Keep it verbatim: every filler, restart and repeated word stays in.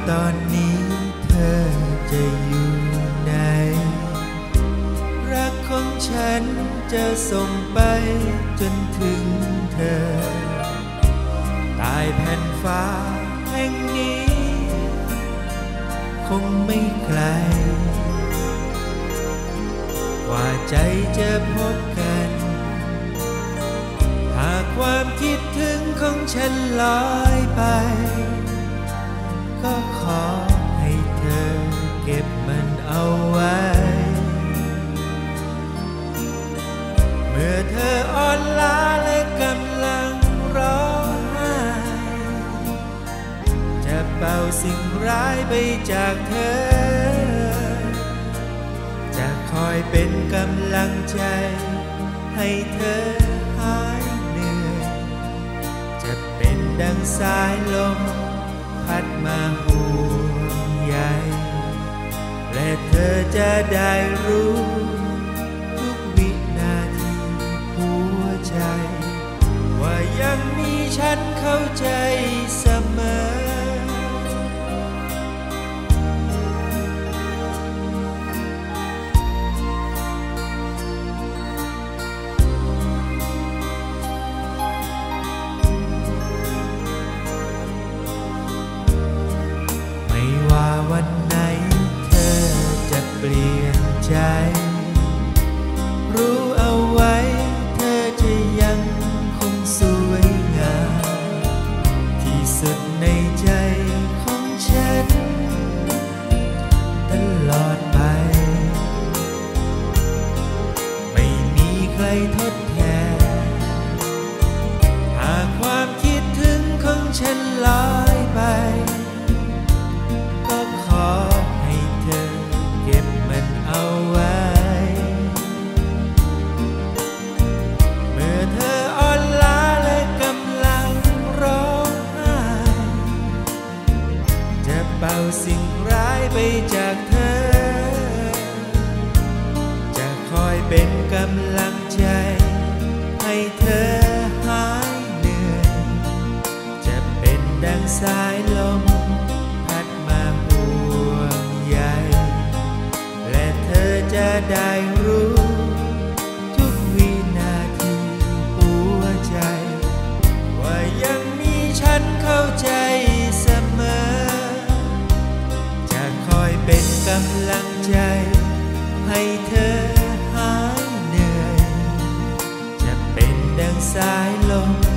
ตอนนี้เธอจะอยู่ไหนรักของฉันจะส่งไปจนถึงเธอใต้แผ่นฟ้าแห่งนี้คงไม่ไกลกว่าใจจะพบกันหากความคิดถึงของฉันลอยไปก็ขอให้เธอเก็บมันเอาไว้เมื่อเธออ่อนล้าและกำลังร้องไห้จะเป่าสิ่งร้ายไปจากเธอจะคอยเป็นกำลังใจให้เธอหายเหนื่อยจะเป็นดังสายลมพัดมาห่วงใยและเธอจะได้รู้ทุกวินาทีหัวใจว่ายังมีฉันเข้าใจเสมอวันไหนเธอจะเปลี่ยนใจรู้เอาไว้เธอจะยังคงสวยงามที่สุดในใจของฉันตลอดไปไม่มีใครทดแทนหากความคิดถึงของฉันลอยไปขอให้เธอเก็บมันเอาไว้เมื่อเธออ่อนล้าและกำลังร้องไห้จะเป่าสิ่งร้ายไปจากเธอจะคอยเป็นกำลังใจให้เธอหายเหนื่อยจะเป็นดังสายลมจะได้รู้ทุกวินาทีหัวใจว่ายังมีฉันเข้าใจเสมอจะคอยเป็นกำลังใจให้เธอหายเหนื่อยจะเป็นดังสายลม